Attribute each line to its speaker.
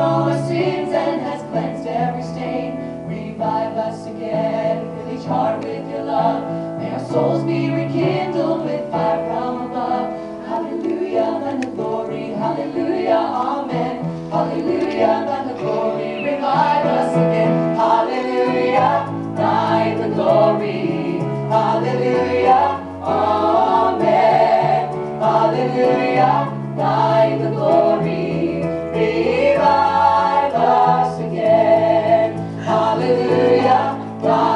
Speaker 1: all our sins and has cleansed every stain. Revive us again, fill each heart with your love. May our souls be rekindled with fire from above. Hallelujah, thine the glory, hallelujah, amen. Hallelujah, thine the glory, revive us again. Hallelujah, thine the glory, hallelujah, amen. Hallelujah, thine the glory, revive us again. Hallelujah, thine